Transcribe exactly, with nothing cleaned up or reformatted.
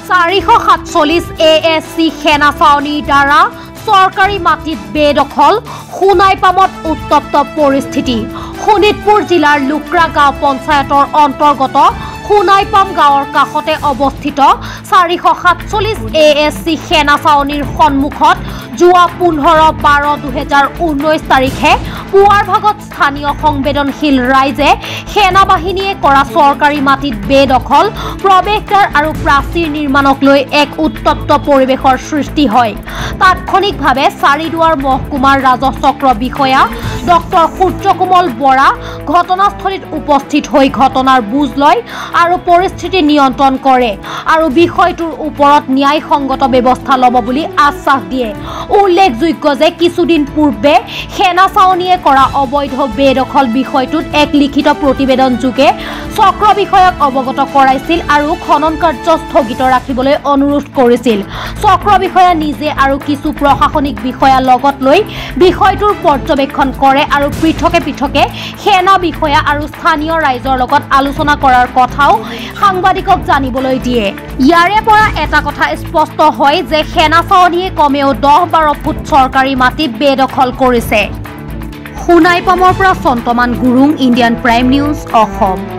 চাৰিশ সাতচল্লিছ এ S C সেনা ছাউনীৰ দ্বাৰা চৰকাৰী মাটিত বেদখল সোণাইপামত উত্তপ্ত পৰিস্থিতি। শোণিতপুৰ জিলাৰ লুক্ৰা গাঁও পঞ্চায়তৰ অন্তৰ্গত সোণাইপাম গাঁৱৰ কাষতে অৱস্থিত চাৰিশ সাতচল্লিছ এ এছ চি সেনা ছাউনীৰ সন্মুখত যোৱা পোন্ধৰ বাৰ দুহেজাৰ ঊনৈছ তাৰিখে পুৱাৰ ভাগত স্থানীয় সংবেদনশীল ৰাইজে সেনা বাহিনীয়ে কৰা চৰকাৰী মাটিত বেদখল প্ৰৱেশদ্বাৰ আৰু প্ৰাচীৰ নিৰ্মাণক লৈ এক উত্তপ্ত পৰিৱেশৰ সৃষ্টি হয়। তাৎক্ষণিকভাৱে চাৰিদুৱাৰ মহকুমাৰ ৰাজহ চক্ৰ বিষয়া ডক্টৰ সূৰ্যকোমল বৰা ঘটনাস্থলীত উপস্থিত হৈ ঘটনাৰ বুজ লয় আৰু পৰিস্থিতি নিয়ন্ত্ৰণ কৰে আৰু বিষয়টোৰ ওপৰত ন্যায়সংগত ব্যৱস্থা ল'ব বুলি আশ্বাস দিয়ে। উল্লেখযোগ্য যে কিছুদিন পূৰ্বে সেনা ছাউনীয়ে কৰা অবৈধ বেদখল বিষয়টোত এক লিখিত প্ৰতিবেদন যোগে চক্ৰ বিষয়াক অৱগত কৰাইছিল আৰু খনন কাৰ্য স্থগিত ৰাখিবলৈ অনুৰোধ কৰিছিল। চক্ৰ বিষয়া নিজে আৰু কিছু প্ৰশাসনিক বিষয়া লগত লৈ বিষয়টোৰ পৰ্যবেক্ষণ কৰে আৰু পৃথকে পৃথকে সেনা বিষয়া আৰু স্থানীয় ৰাইজৰ লগত আলোচনা কৰাৰ কথাও সাংবাদিকক জানিবলৈ দিয়ে। ইয়াৰে পৰা এটা কথা স্পষ্ট হয় যে সেনা ছাউনীয়ে কমেও দহ বাৰ ফুট চৰকাৰী মাটি বেদখল কৰিছে। সোণাইপামৰ পৰা Santaman Gurung, Indian prime news, Assam.